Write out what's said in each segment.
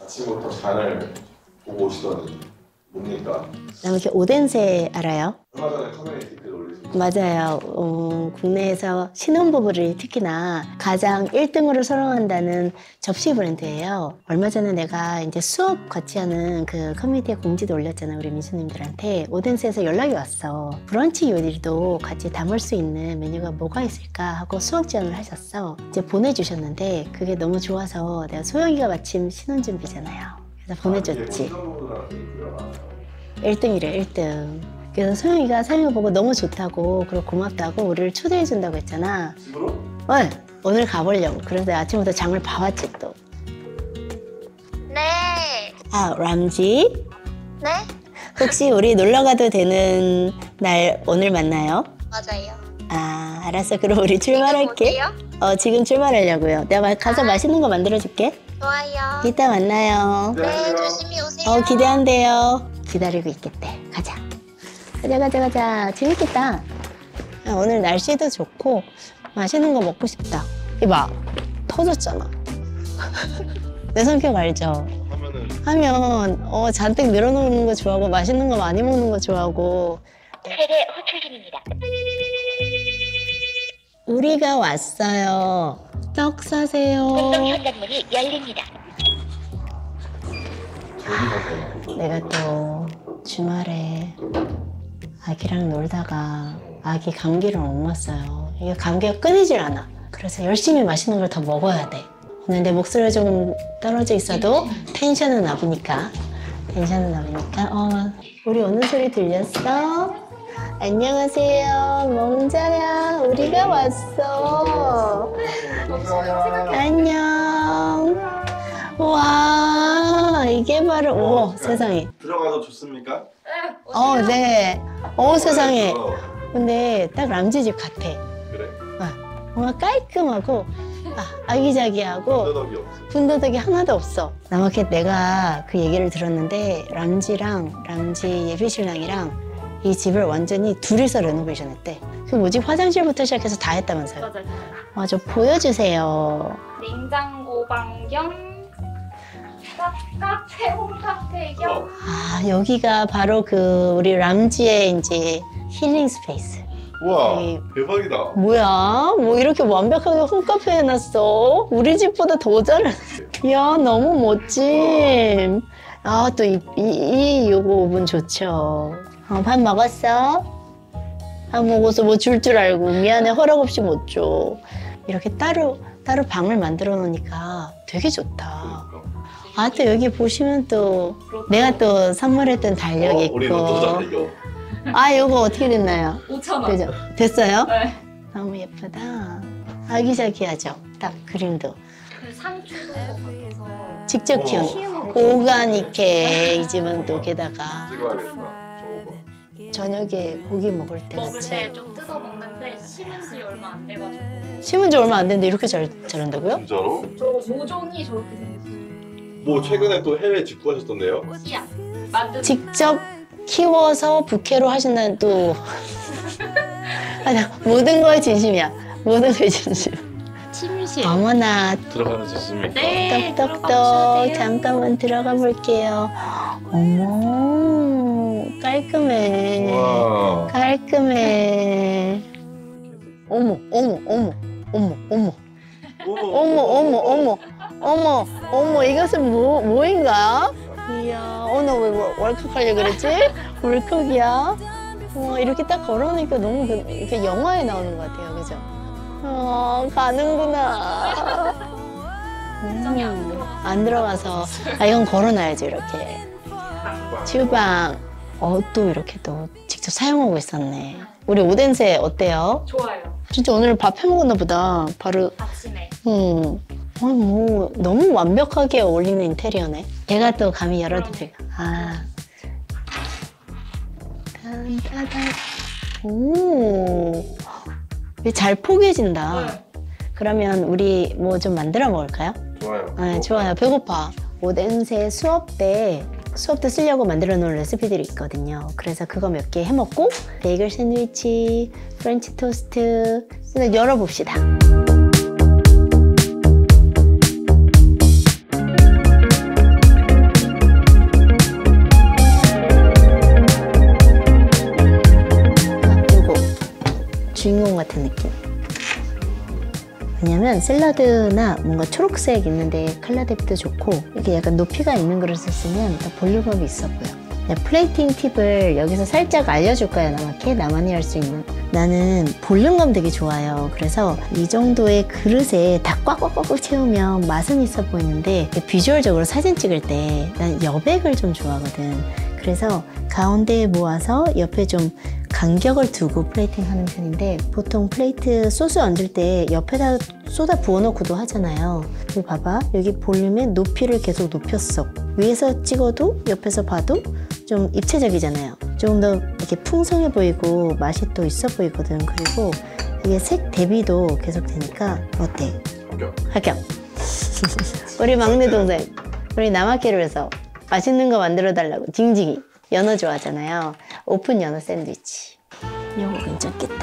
아침부터 장을 보고 오시더니 뭡니까? 이렇게 오덴세 알아요? 얼마 전에 커뮤니티 글 올리신 맞아요. 국내에서 신혼부부를 특히나 가장 1등으로 선호한다는 접시 브랜드예요. 얼마 전에 내가 이제 수업 같이 하는 그 커뮤니티에 공지도 올렸잖아, 우리 민수님들한테. 오덴스에서 연락이 왔어. 브런치 요리도 같이 담을 수 있는 메뉴가 뭐가 있을까 하고 수업 제안을 하셨어. 이제 보내주셨는데 그게 너무 좋아서 내가 소영이가 마침 신혼 준비잖아요. 그래서 보내줬지. 1등이래, 1등. 그래서 소영이가 사연을 보고 너무 좋다고 그리고 고맙다고 우리를 초대해준다고 했잖아. 집으로? 네, 오늘 가보려고. 그래서 아침부터 장을 봐왔지 또. 네. 아, 람지? 네? 혹시 우리 놀러 가도 되는 날 오늘 만나요? 맞아요. 아, 알았어. 그럼 우리 출발할게. 어디요? 지금 출발하려고요. 내가 가서 맛있는 거 만들어줄게. 좋아요. 이따 만나요. 네, 조심히 오세요. 기대한대요. 기다리고 있겠대. 가자. 가자. 재밌겠다. 오늘 날씨도 좋고 맛있는 거 먹고 싶다. 이봐, 터졌잖아. 내 성격 알죠? 하면 잔뜩 늘어놓는 거 좋아하고 맛있는 거 많이 먹는 거 좋아하고. 세례 호출 중입니다. 우리가 왔어요. 떡 사세요. 운동 현관문이 열립니다. 내가 또 주말에 아기랑 놀다가 아기 감기를 옮았어요. 이게 감기가 끊이질 않아. 그래서 열심히 맛있는 걸 더 먹어야 돼. 오늘 내 목소리가 조금 떨어져 있어도 텐션은 나보니까. 우리 오는 소리 들렸어? 안녕하세요, 멍자야. 우리가 왔어. 안녕. 와, 이게 바로, 오, 세상에. 들어가도 좋습니까? 네. 세상에. 근데 딱 람지 집 같아. 그래? 뭔가 깔끔하고, 아기자기하고, 분더덕이 없어. 군더더기 하나도 없어. 나마켓 내가 그 얘기를 들었는데, 람지랑 람지 예비신랑이랑 이 집을 완전히 둘이서 레노베이션 했대. 그 뭐지? 화장실부터 시작해서 다 했다면서요? 맞아요. 맞아, 보여주세요. 냉장고 방경, 카페, 홈카페 겸. 여기가 바로 그 우리 람지의 이제 힐링 스페이스. 우와, 여기 대박이다. 뭐야? 뭐 이렇게 완벽하게 홈카페 해놨어? 우리 집보다 더 잘해. 야, 너무 멋짐. 또 요거 오븐 좋죠. 밥 먹었어? 밥 먹어서 뭐 줄 알고 미안해, 허락 없이 못 줘. 이렇게 따로 방을 만들어 놓으니까 되게 좋다. 또 여기 보시면 또 내가 또 선물했던 달력 있고. 우리 로또 달력. 요거 어떻게 됐나요? 5,000원. 그죠? 됐어요? 네. 너무 예쁘다. 아기자기하죠? 딱 그림도. 그 상추도 직접 키운 오가닉해. 이 집은 또 게다가 찍어야겠다. 저거 봐. 저녁에 고기 먹을 때 먹을 같이. 때 좀 뜯어 먹는데 심은 지 얼마 안 돼가지고. 심은 지 얼마 안 됐는데 이렇게 자란다고요? 진짜로? 저 모종이 저렇게 생겼어요. 뭐 최근에 또 해외 직구하셨던데요? 씨앗 만든. 직접 키워서 부캐로 하신다는 또 모든 거에 진심이야. 모든 거에 진심. 침실. 어머나, 들어가는 수 있습니까? 네. 떡떡떡. 잠깐만 들어가 볼게요. 어머, 깔끔해. 와. 깔끔해. 어머. 이것은 뭐인가? 이야, 나 왜 월컥하려고 그랬지? 월컥이야? 이렇게 딱 걸어놓으니까 너무 이렇게 영화에 나오는 것 같아요, 그죠? 가는구나. 안 들어가서, 이건 걸어놔야지, 이렇게. 주방. 또 이렇게 또 직접 사용하고 있었네. 우리 오덴세 어때요? 좋아요. 진짜 오늘 밥 해먹었나 보다. 바로. 아침에. 뭐 너무 완벽하게 어울리는 인테리어네. 얘가 또 감히 열어도 돼요. 잘 포개진다. 네. 그러면 우리 뭐 좀 만들어 먹을까요? 좋아요. 좋아요. 배고파. 오덴세 수업 때 쓰려고 만들어 놓은 레시피들이 있거든요. 그래서 그거 몇 개 해먹고 베이글 샌드위치, 프렌치 토스트 열어봅시다. 왜냐면 샐러드나 뭔가 초록색 있는데 칼라 대비도 좋고 이렇게 약간 높이가 있는 그릇을 쓰면 더 볼륨감이 있어 보여. 플레이팅 팁을 여기서 살짝 알려줄까요, 나마케? 나만이 할 수 있는. 나는 볼륨감 되게 좋아요. 그래서 이 정도의 그릇에 다 꽉꽉꽉 채우면 맛은 있어 보이는데 비주얼적으로 사진 찍을 때 난 여백을 좀 좋아하거든. 그래서 가운데에 모아서 옆에 좀 간격을 두고 플레이팅 하는 편인데 보통 플레이트 소스 얹을 때 옆에다 쏟아 부어놓고도 하잖아요. 여기 봐봐. 여기 볼륨의 높이를 계속 높였어. 위에서 찍어도 옆에서 봐도 좀 입체적이잖아요. 조금 더 이렇게 풍성해 보이고 맛이 또 있어 보이거든. 그리고 이게 색 대비도 계속 되니까 어때? 합격. 우리 막내 동생, 우리 나마케를 해서 맛있는 거 만들어 달라고 징징이 연어 좋아하잖아요. 오픈 연어 샌드위치. 이거 괜찮겠다.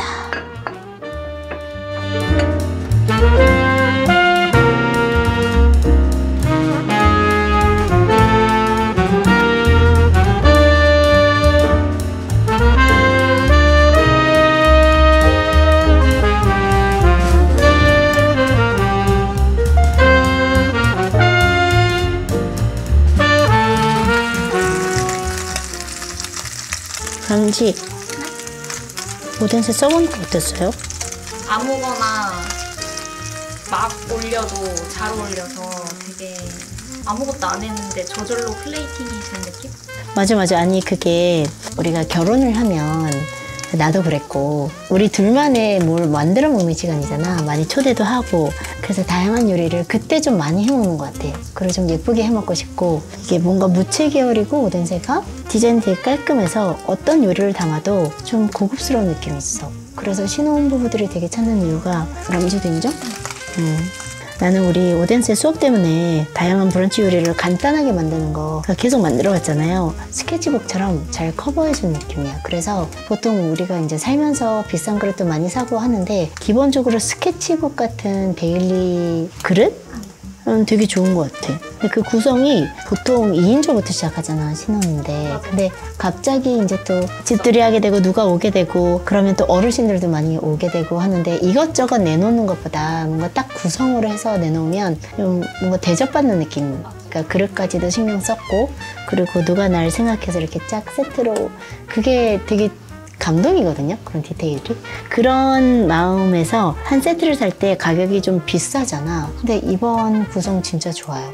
강지, 오뎅새 써보니까 어땠어요? 아무거나 막 올려도 잘 어울려서 되게 아무것도 안 했는데 저절로 플레이팅이 된 느낌? 맞아. 아니 그게 우리가 결혼을 하면 나도 그랬고 우리 둘만의 뭘 만들어 먹는 시간이잖아. 많이 초대도 하고 그래서 다양한 요리를 그때 좀 많이 해먹는 것 같아. 그리고 좀 예쁘게 해먹고 싶고 이게 뭔가 무채 계열이고 오뎅새가 디자인이 되게 깔끔해서 어떤 요리를 담아도 좀 고급스러운 느낌이 있어. 그래서 신혼부부들이 되게 찾는 이유가 람지도 인정? 나는 우리 오덴세 수업 때문에 다양한 브런치 요리를 간단하게 만드는 거 계속 만들어 왔잖아요. 스케치북처럼 잘 커버해준 느낌이야. 그래서 보통 우리가 이제 살면서 비싼 그릇도 많이 사고 하는데 기본적으로 스케치북 같은 데일리 그릇? 되게 좋은 것 같아. 근데 그 구성이 보통 2인조부터 시작하잖아, 신혼인데. 근데 갑자기 이제 또 집들이 하게 되고 누가 오게 되고 그러면 또 어르신들도 많이 오게 되고 하는데 이것저것 내놓는 것보다 뭔가 딱 구성으로 해서 내놓으면 좀 뭔가 대접받는 느낌. 그러니까 그릇까지도 신경 썼고 그리고 누가 날 생각해서 이렇게 쫙 세트로 그게 되게 감동이거든요. 그런 디테일이. 그런 마음에서 한 세트를 살 때 가격이 좀 비싸잖아. 근데 이번 구성 진짜 좋아요.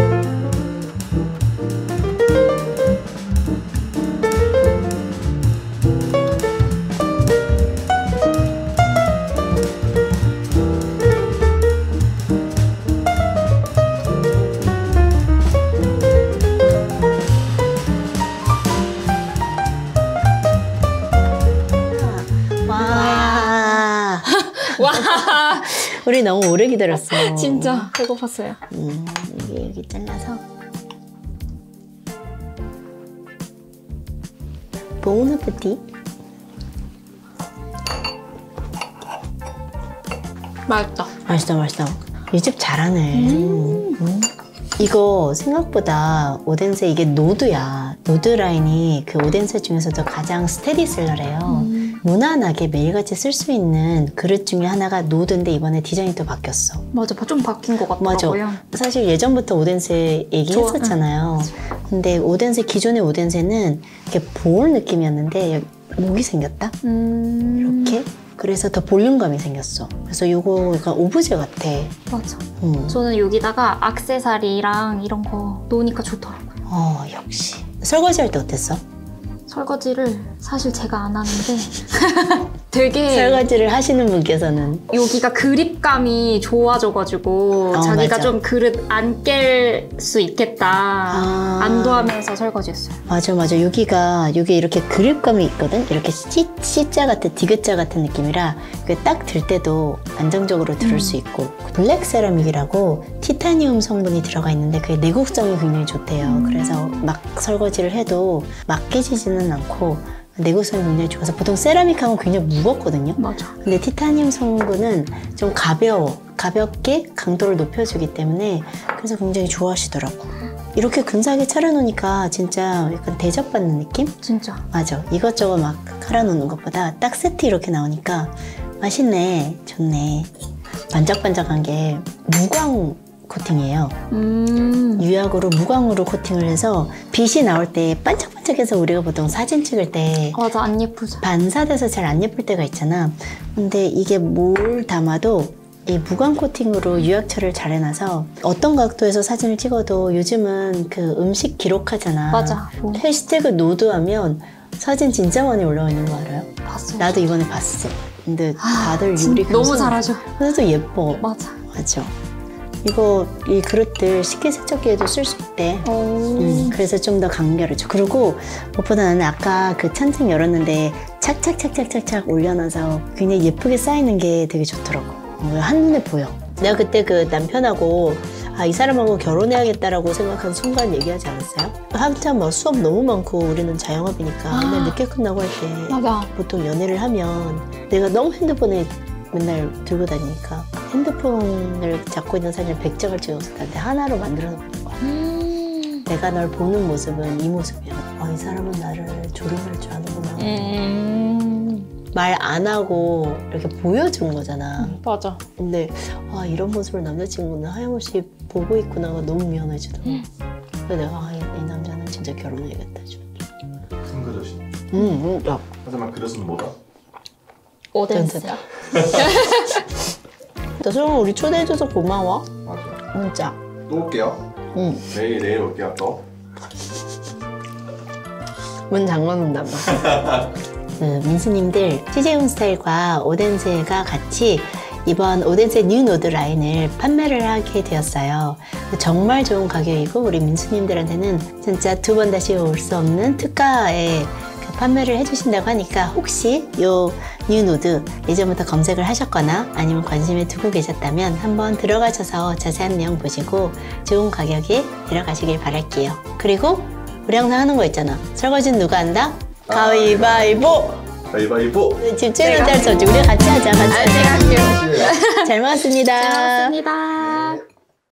와 우리 너무 오래 기다렸어. 진짜 배고팠어요. 여기 잘라서. bon appétit. 맛있다. 이 집 잘하네. 이거 생각보다 오덴세 이게 노드야. 노드 라인이 그 오덴세 중에서도 가장 스테디셀러래요. 무난하게 매일같이 쓸 수 있는 그릇 중에 하나가 노드인데 이번에 디자인이 또 바뀌었어. 맞아, 좀 바뀐 것 같더라고요. 맞아. 사실 예전부터 오덴세 얘기했었잖아요. 근데 오덴세 기존의 오덴세는 이렇게 볼 느낌이었는데 여기 목이 생겼다. 이렇게. 그래서 더 볼륨감이 생겼어. 그래서 이거 약간 오브제 같아. 맞아. 저는 여기다가 액세서리랑 이런 거 놓으니까 좋더라고요. 역시. 설거지할 때 어땠어? 설거지를 사실 제가 안 하는데 되게 설거지를 하시는 분께서는 여기가 그립감이 좋아져가지고 자기가 맞아. 좀 그릇 안 깰 수 있겠다 안도하면서 설거지했어요. 맞아. 여기가 이렇게 그립감이 있거든. 이렇게 C자 같은 디귿자 같은 느낌이라 딱 들 때도 안정적으로 들을 수 있고 블랙 세라믹이라고 티타늄 성분이 들어가 있는데 그게 내구성이 굉장히 좋대요. 그래서 막 설거지를 해도 막 깨지지는 않고 내구성이 굉장히 좋아서 보통 세라믹하면 굉장히 무겁거든요. 맞아. 근데 티타늄 성분은 좀 가볍게 강도를 높여주기 때문에 그래서 굉장히 좋아하시더라고. 이렇게 근사하게 차려놓으니까 진짜 약간 대접받는 느낌? 진짜. 맞아. 이것저것 막 갈아놓는 것보다 딱 세트 이렇게 나오니까 맛있네. 좋네. 반짝반짝한 게 무광 코팅이에요. 유약으로 무광으로 코팅을 해서 빛이 나올 때 반짝반짝해서 우리가 보통 사진 찍을 때 맞아, 안 예쁘죠. 반사돼서 잘 안 예쁠 때가 있잖아. 근데 이게 뭘 담아도 이 무광 코팅으로 유약처리를 잘 해놔서 어떤 각도에서 사진을 찍어도 요즘은 그 음식 기록하잖아. 맞아. 해시태그 노드하면 사진 진짜 많이 올라와 있는 거 알아요? 봤어요. 나도 이번에 봤어. 근데 다들 요리 너무 잘하죠. 그래도 예뻐. 맞아. 맞아. 이 그릇들 식기세척기에도 쓸 수 있대. 그래서 좀 더 간결하죠. 그리고 무엇보다 나는 아까 그 찬장 열었는데 착착착착착착 올려놔서 굉장히 예쁘게 쌓이는 게 되게 좋더라고. 한눈에 보여. 내가 그때 그 남편하고 이 사람하고 결혼해야겠다라고 생각한 순간 얘기하지 않았어요? 한참 뭐 수업 너무 많고 우리는 자영업이니까 맨날 늦게 끝나고 할 때 맞아. 보통 연애를 하면 내가 너무 핸드폰에 맨날 들고 다니니까 핸드폰을 잡고 있는 사진을 100장을 찍어서 나한테 하나로 만들어 놓는 거야. 내가 널 보는 모습은 이 모습이야. 이 사람은 나를 조롱할 줄 아는구나. 말 안 하고 이렇게 보여주는 거잖아. 맞아. 근데 이런 모습을 남자친구는 하염없이 보고 있구나가 너무 미안해지더라고. 그래서 내가 이 남자는 진짜 결혼해야겠다. 큰 그릇이. 야. 하지만 그릇은 뭐다? 오덴스. 수영아 우리 초대해줘서 고마워. 맞아. 진짜. 또 올게요. 응. 내일 올게요 또. 문 잠궈놓는단 말이야. 민수님들 CJ홈 스타일과 오덴세가 같이 이번 오덴세 뉴 노드 라인을 판매를 하게 되었어요. 정말 좋은 가격이고 우리 민수님들한테는 진짜 두 번 다시 올 수 없는 특가에 판매를 해주신다고 하니까 혹시 요 뉴노드 예전부터 검색을 하셨거나 아니면 관심을 두고 계셨다면 한번 들어가셔서 자세한 내용 보시고 좋은 가격에 들어가시길 바랄게요. 그리고 우리 항상 하는 거 있잖아. 설거지는 누가 한다? 가위바위보! 가위바위보! 집주인한테 할 수 없지. 우리 같이 하자. 같이 하자. 제가 할게요. 잘 먹었습니다. 잘 먹었습니다.